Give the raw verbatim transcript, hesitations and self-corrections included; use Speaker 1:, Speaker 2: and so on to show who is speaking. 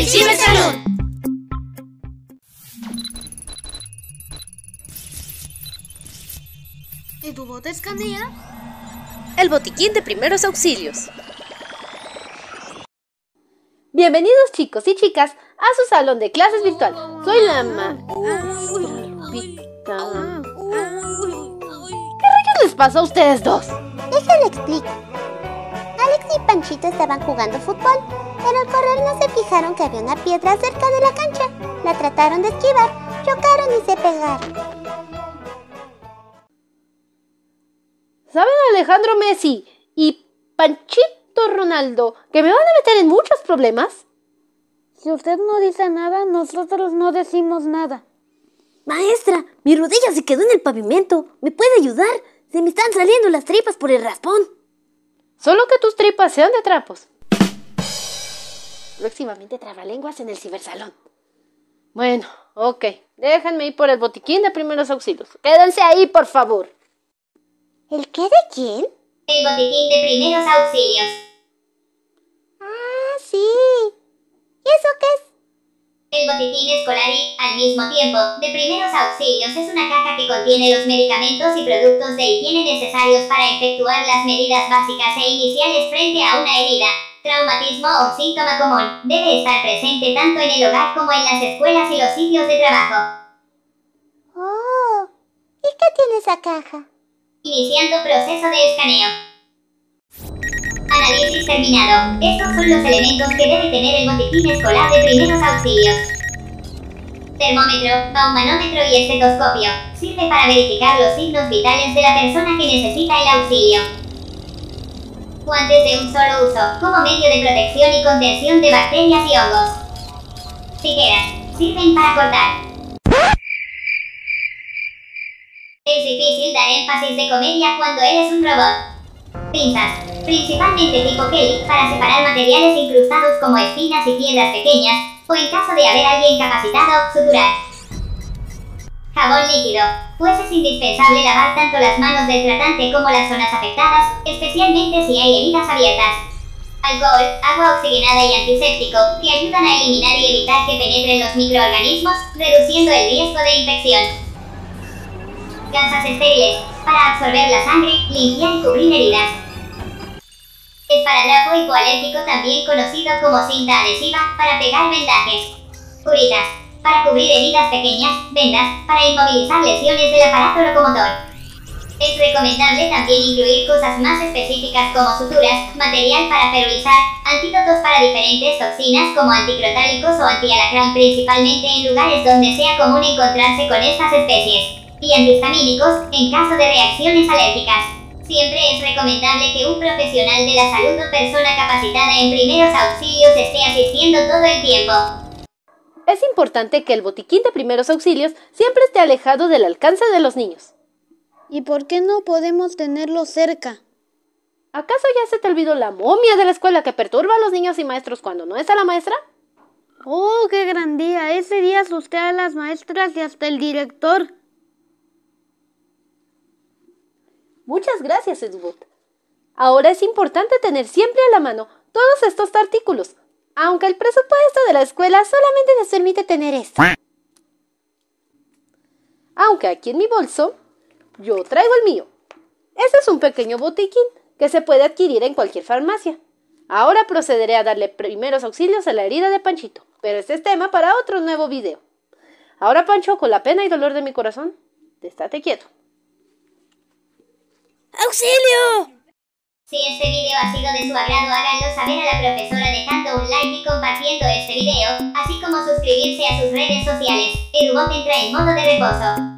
Speaker 1: el Cibersalón.
Speaker 2: ¿Edubot escanea?
Speaker 3: El botiquín de primeros auxilios. Bienvenidos chicos y chicas a su salón de clases virtual. Soy la maestra Pita. ¿Qué rayos les pasa a ustedes dos?
Speaker 4: Déjale explico. Alex y Panchito estaban jugando fútbol, pero al correr no se fijaron que había una piedra cerca de la cancha. La trataron de esquivar, chocaron y se pegaron.
Speaker 3: ¿Saben, Alejandro Messi y Panchito Ronaldo, que me van a meter en muchos problemas?
Speaker 2: Si usted no dice nada, nosotros no decimos nada.
Speaker 5: Maestra, mi rodilla se quedó en el pavimento. ¿Me puede ayudar? Se me están saliendo las tripas por el raspón.
Speaker 3: Solo que tus tripas sean de trapos. Próximamente trabalenguas en el cibersalón. Bueno, ok. Déjenme ir por el botiquín de primeros auxilios. Quédense ahí, por favor.
Speaker 4: ¿El qué de quién?
Speaker 6: El botiquín de primeros auxilios.
Speaker 4: Ah, sí. ¿Y eso qué es?
Speaker 6: El botiquín escolar y, al mismo tiempo, de primeros auxilios es una caja que contiene los medicamentos y productos de higiene necesarios para efectuar las medidas básicas e iniciales frente a una herida, traumatismo o síntoma común. Debe estar presente tanto en el hogar como en las escuelas y los sitios de trabajo.
Speaker 4: Oh, ¿y qué tiene esa caja?
Speaker 6: Iniciando proceso de escaneo. Análisis terminado. Estos son los elementos que debe tener el botiquín escolar de primeros auxilios. Termómetro, baumanómetro y estetoscopio. Sirve para verificar los signos vitales de la persona que necesita el auxilio. Guantes de un solo uso, como medio de protección y contención de bacterias y hongos. Tijeras. Sirven para cortar. Es difícil dar énfasis de comedia cuando eres un robot. Pinzas, principalmente tipo Kelly, para separar materiales incrustados como espinas y piedras pequeñas, o en caso de haber alguien capacitado, suturar. Jabón líquido, pues es indispensable lavar tanto las manos del tratante como las zonas afectadas, especialmente si hay heridas abiertas. Alcohol, agua oxigenada y antiséptico, que ayudan a eliminar y evitar que penetren los microorganismos, reduciendo el riesgo de infección. Gasas estériles, para absorber la sangre, limpiar y cubrir heridas. Esparadrapo hipoalérgico, también conocido como cinta adhesiva, para pegar vendajes. Curitas, para cubrir heridas pequeñas. Vendas, para inmovilizar lesiones del aparato locomotor. Es recomendable también incluir cosas más específicas como suturas, material para perulizar, antídotos para diferentes toxinas como anticrotálicos o antialacrán, principalmente en lugares donde sea común encontrarse con estas especies. Y antihistamínicos, en caso de reacciones alérgicas. Siempre es recomendable que un profesional de la salud o persona capacitada en primeros auxilios esté asistiendo todo el tiempo.
Speaker 3: Es importante que el botiquín de primeros auxilios siempre esté alejado del alcance de los niños.
Speaker 2: ¿Y por qué no podemos tenerlo cerca?
Speaker 3: ¿Acaso ya se te olvidó la momia de la escuela que perturba a los niños y maestros cuando no está la maestra?
Speaker 2: ¡Oh, qué gran día! Ese día asusté a las maestras y hasta el director.
Speaker 3: Muchas gracias, Edubot. Ahora es importante tener siempre a la mano todos estos artículos, aunque el presupuesto de la escuela solamente nos permite tener esto. Aunque aquí en mi bolso, yo traigo el mío. Este es un pequeño botiquín que se puede adquirir en cualquier farmacia. Ahora procederé a darle primeros auxilios a la herida de Panchito, pero este es tema para otro nuevo video. Ahora, Pancho, con la pena y dolor de mi corazón, estate quieto.
Speaker 5: ¡Auxilio!
Speaker 6: Si este video ha sido de su agrado, háganlo saber a la profesora dejando un like y compartiendo este video, así como suscribirse a sus redes sociales. Edubot entra en modo de reposo.